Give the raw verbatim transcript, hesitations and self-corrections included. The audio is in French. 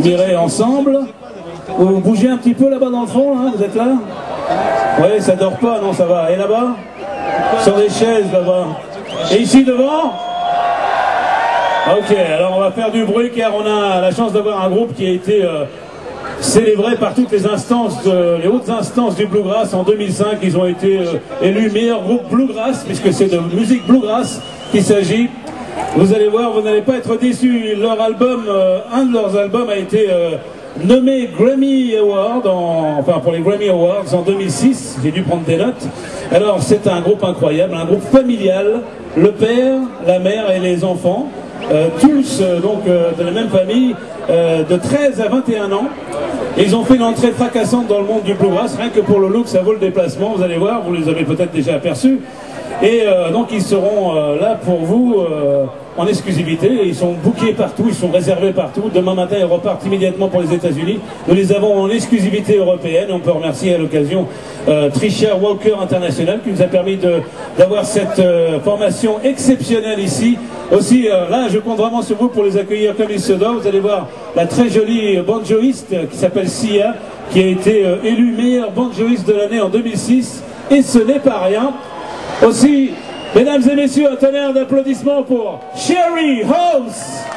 admirer ensemble. Vous bougez un petit peu là-bas dans le fond, hein, vous êtes là? Oui, ça dort pas, non, ça va. Et là-bas? Sur les chaises là-bas. Et ici devant? Ok, alors on va faire du bruit car on a la chance d'avoir un groupe qui a été euh, célébré par toutes les instances, de, les hautes instances du Bluegrass. En deux mille cinq, ils ont été euh, élus meilleur groupe Bluegrass, puisque c'est de musique Bluegrass qu'il s'agit. Vous allez voir, vous n'allez pas être déçus. Leur album, euh, un de leurs albums a été euh, nommé Grammy Award, en, enfin pour les Grammy Awards en deux mille six. J'ai dû prendre des notes. Alors c'est un groupe incroyable, un groupe familial, le père, la mère et les enfants. Euh, tous euh, donc euh, de la même famille, euh, de treize à vingt et un ans. Et ils ont fait une entrée fracassante dans le monde du bluegrass, rien que pour le look, ça vaut le déplacement, vous allez voir, vous les avez peut-être déjà aperçus. Et euh, donc ils seront euh, là pour vous euh, en exclusivité, ils sont bookés partout, ils sont réservés partout. Demain matin ils repartent immédiatement pour les États-Unis. Nous les avons en exclusivité européenne. On peut remercier à l'occasion euh, Tricia Walker International qui nous a permis d'avoir cette euh, formation exceptionnelle ici. Aussi euh, là je compte vraiment sur vous pour les accueillir comme il se doit. Vous allez voir la très jolie banjoiste qui s'appelle Sia, qui a été euh, élue meilleure banjoiste de l'année en deux mille six, et ce n'est pas rien. Aussi, mesdames et messieurs, un tonnerre d'applaudissements pour Sherry House.